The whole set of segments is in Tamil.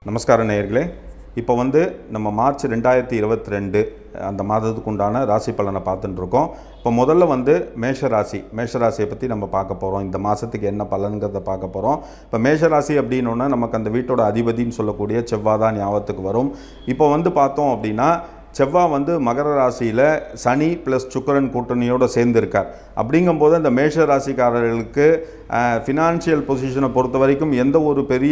நமஸ்கார நேயர்களே. இப்போ நம்ம மார்ச் 2022 அந்த மாதத்துக்கு உண்டான ராசி பலனை பார்த்துட்டு இருக்கோம். இப்போ முதல்ல மேஷராசியை பற்றி நம்ம பார்க்க போகிறோம். இந்த மாதத்துக்கு என்ன பலன்கிறத பார்க்க போகிறோம். இப்போ மேஷராசி அப்படின்னோன்னா நமக்கு அந்த வீட்டோட அதிபதின்னு சொல்லக்கூடிய செவ்வாய் தான் ஞாபகத்துக்கு வரும். இப்போ பார்த்தோம் அப்படின்னா செவ்வாய் மகர ராசியில் சனி ப்ளஸ் சுக்கிரன் கூட்டணியோடு சேர்ந்துருக்கார். அப்படிங்கும்போது அந்த மேஷ ராசிக்காரர்களுக்கு ஃபினான்ஷியல் பொசிஷனை பொறுத்த வரைக்கும் எந்த ஒரு பெரிய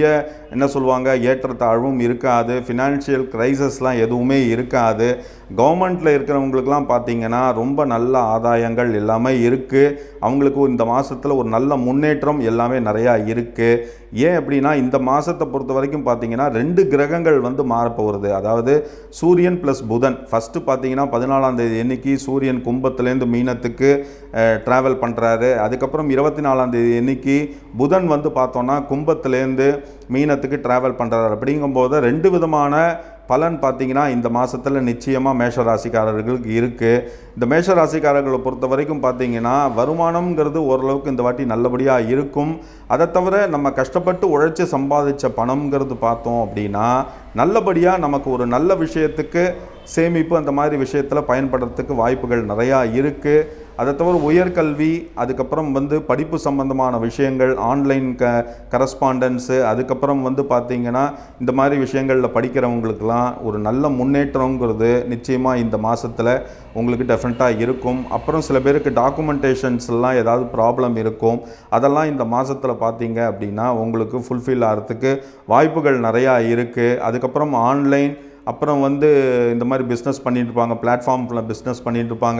ஏற்றத்தாழ்வும் இருக்காது. ஃபினான்ஷியல் க்ரைசஸ்லாம் எதுவுமே இருக்காது. கவர்மெண்ட்டில் இருக்கிறவங்களுக்கெல்லாம் பார்த்திங்கன்னா ரொம்ப நல்ல ஆதாயங்கள் எல்லாமே இருக்குது. அவங்களுக்கு இந்த மாதத்தில் ஒரு நல்ல முன்னேற்றம் எல்லாமே நிறையா இருக்குது. ஏன் அப்படின்னா இந்த மாதத்தை பொறுத்த வரைக்கும் பார்த்திங்கன்னா 2 கிரகங்கள் மாறப்போகிறது. அதாவது சூரியன் ப்ளஸ் புதன். ஃபஸ்ட்டு பார்த்திங்கன்னா 14ஆம் தேதி அன்னைக்கு சூரியன் கும்பத்துலேருந்து மீனத்துக்கு ட்ராவல் பண்ணுறாரு. அதுக்கப்புறம் 24ஆம் தேதி அன்னைக்கு புதன் பார்த்தோன்னா கும்பத்துலேருந்து மீனத்துக்கு ட்ராவல் பண்ணுறாரு. அப்படிங்கும்போது 2 விதமான பலன் பார்த்திங்கன்னா இந்த மாதத்தில் நிச்சயமாக மேஷராசிக்காரர்களுக்கு இருக்குது. இந்த மேஷராசிக்காரர்களை பொறுத்த வரைக்கும் பார்த்திங்கன்னா வருமானம்ங்கிறது ஓரளவுக்கு இந்த வாட்டி நல்லபடியாக இருக்கும். அதை தவிர நம்ம கஷ்டப்பட்டு உழைச்சி சம்பாதிச்ச பணம்ங்கிறது பார்த்தோம் அப்படின்னா நல்லபடியாக நமக்கு ஒரு நல்ல விஷயத்துக்கு சேமிப்பு அந்த மாதிரி விஷயத்தில் பயன்படுறதுக்கு வாய்ப்புகள் நிறையா இருக்குது. அதை தவிர உயர்கல்வி, அதுக்கப்புறம் படிப்பு சம்பந்தமான விஷயங்கள், ஆன்லைன் கரஸ்பாண்டன்ஸு, அதுக்கப்புறம் பார்த்திங்கன்னா இந்த மாதிரி விஷயங்களில் படிக்கிறவங்களுக்கெல்லாம் ஒரு நல்ல முன்னேற்றங்கிறது நிச்சயமாக இந்த மாதத்தில் உங்களுக்கு டெஃபினட்டாக இருக்கும். அப்புறம் சில பேருக்கு டாக்குமெண்டேஷன்ஸ்லாம் ஏதாவது ப்ராப்ளம் இருக்கும். அதெல்லாம் இந்த மாதத்தில் பார்த்தீங்க அப்படின்னா உங்களுக்கு ஃபுல்ஃபில் ஆகிறதுக்கு வாய்ப்புகள் நிறையா இருக்குது. அதுக்கப்புறம் ஆன்லைன், அப்புறம் இந்த மாதிரி பிஸ்னஸ் பண்ணிட்டு இருப்பாங்க, பிளாட்ஃபார்மில் பிஸ்னஸ் பண்ணிட்டு இருப்பாங்க,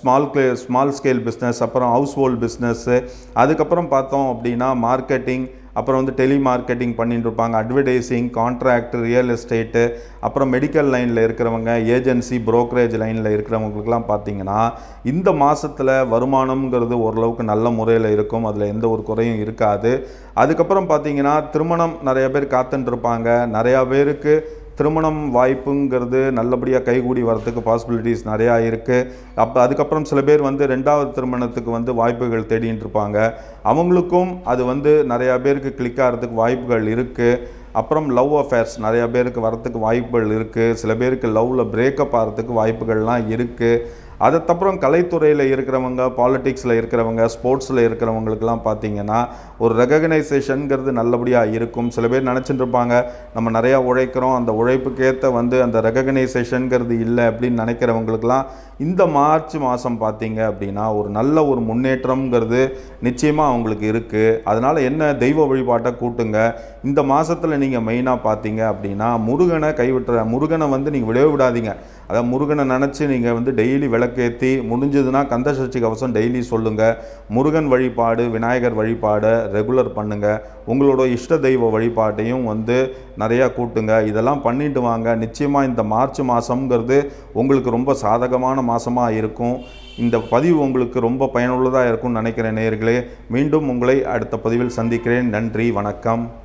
ஸ்மால் ஸ்கேல் பிஸ்னஸ், அப்புறம் ஹவுஸ் ஹோல்ட் பிஸ்னஸ்ஸு, அதுக்கப்புறம் பார்த்தோம் அப்படின்னா மார்க்கெட்டிங், அப்புறம் டெலி மார்க்கெட்டிங் பண்ணிட்டு இருப்பாங்க, அட்வர்டைஸிங், கான்ட்ராக்ட், ரியல் எஸ்டேட்டு, அப்புறம் மெடிக்கல் லைனில் இருக்கிறவங்க, ஏஜென்சி, புரோக்கரேஜ் லைனில் இருக்கிறவங்களுக்கெல்லாம் பார்த்திங்கன்னா இந்த மாதத்தில் வருமானம்ங்கிறது ஓரளவுக்கு நல்ல முறையில் இருக்கும். அதில் எந்த ஒரு குறையும் இருக்காது. அதுக்கப்புறம் பார்த்திங்கன்னா திருமணம் நிறைய பேர் காத்துட்டு இருப்பாங்க. நிறையா பேருக்கு திருமணம் வாய்ப்புங்கிறது நல்லபடியாக கைகூடி வரத்துக்கு பாசிபிலிட்டிஸ் நிறையா இருக்குது. அதுக்கப்புறம் சில பேர் 2வது திருமணத்துக்கு வாய்ப்புகள் தேடிட்டு இருப்பாங்க. அவங்களுக்கும் அது நிறையா பேருக்கு கிளிக் ஆகிறதுக்கு வாய்ப்புகள் இருக்குது. அப்புறம் லவ் அஃபேர்ஸ் நிறையா பேருக்கு வரத்துக்கு வாய்ப்புகள் இருக்குது. சில பேருக்கு லவ்வில் பிரேக்கப் ஆகிறதுக்கு வாய்ப்புகள்லாம் இருக்குது. அதுக்கப்புறம் கலைத்துறையில் இருக்கிறவங்க, பாலிட்டிக்ஸில் இருக்கிறவங்க, ஸ்போர்ட்ஸில் இருக்கிறவங்களுக்கெல்லாம் பார்த்திங்கன்னா ஒரு ரெகக்னைசேஷனுங்கிறது நல்லபடியாக இருக்கும். சில பேர் நினச்சிட்டு இருப்பாங்க நம்ம நிறையா உழைக்கிறோம், அந்த உழைப்புக்கேற்ற அந்த ரெகக்னைசேஷனுங்கிறது இல்லை அப்படின்னு நினைக்கிறவங்களுக்கெல்லாம் இந்த மார்ச் மாதம் பார்த்திங்க அப்படின்னா ஒரு நல்ல ஒரு முன்னேற்றம்ங்கிறது நிச்சயமாக அவங்களுக்கு இருக்குது. அதனால் என்ன, தெய்வ வழிபாட்டை கூட்டுங்க. இந்த மாதத்தில் நீங்கள் மெயினாக பார்த்தீங்க அப்படின்னா முருகனை முருகனை நீங்கள் விடவே விடாதீங்க. அதாவது முருகனை நினச்சி நீங்கள் டெய்லி விளக்கேற்றி, முடிஞ்சதுன்னா கந்த சஷ்டி கவசம் டெய்லி சொல்லுங்கள். முருகன் வழிபாடு, விநாயகர் வழிபாடு ரெகுலர் பண்ணுங்கள். உங்களோட இஷ்ட தெய்வ வழிபாட்டையும் நிறையா கூட்டுங்க. இதெல்லாம் பண்ணிட்டு வாங்க. நிச்சயமாக இந்த மார்ச் மாதம்ங்கிறது உங்களுக்கு ரொம்ப சாதகமான மாதமாக இருக்கும். இந்த பதிவு உங்களுக்கு ரொம்ப பயனுள்ளதாக இருக்கும்னு நினைக்கிறேன் நேயர்களே. மீண்டும் உங்களை அடுத்த பதிவில் சந்திக்கிறேன். நன்றி, வணக்கம்.